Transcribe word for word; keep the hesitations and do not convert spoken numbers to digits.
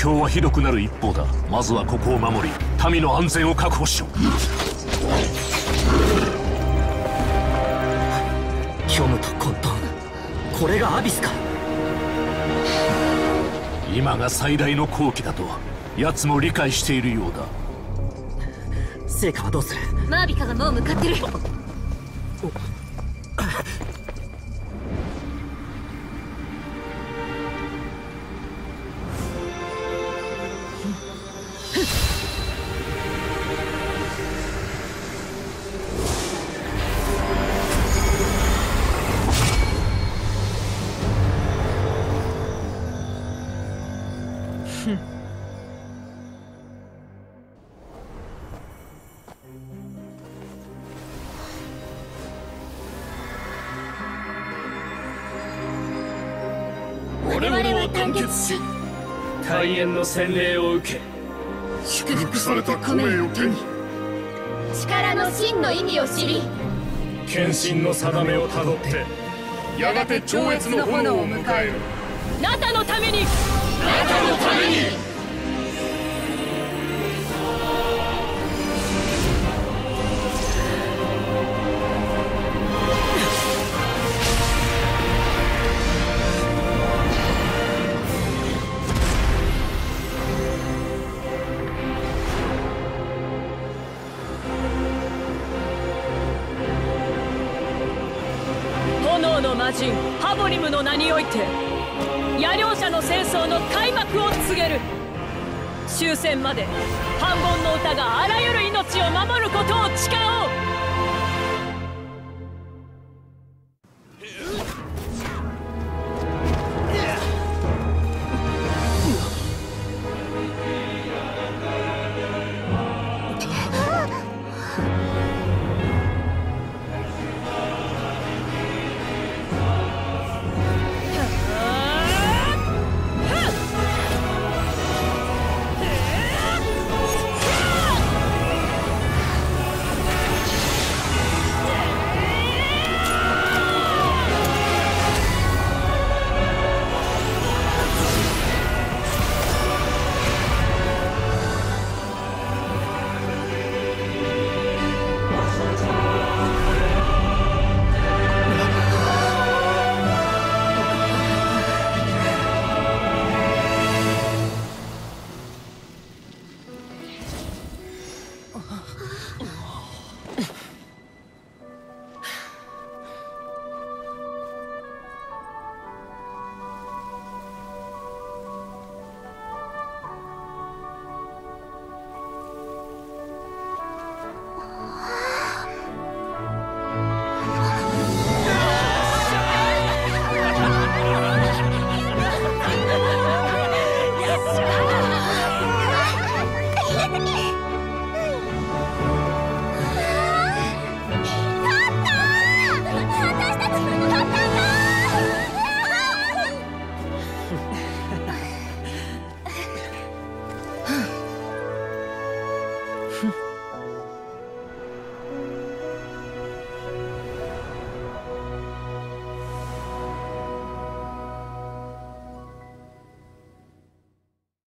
況はひどくなる一方だ。まずはここを守り、民の安全を確保しろ。 虚無と混沌、これがアビスか。 今が最大の好機だと奴も理解しているようだ。 成果はどうする？ マービカがもう向かってる。 我々は団結し、 開演の洗礼を受け、 祝福された孔明を手に、 力の真の意味を知り、 献身の定めをたどって、 やがて超越の炎を迎える。 ナタのために、 ナタのために。 炎の魔人ハボリムの名において野両者の戦争の開幕を告げる。終戦まで反本の歌があらゆる命を守ることを誓おう。 ふん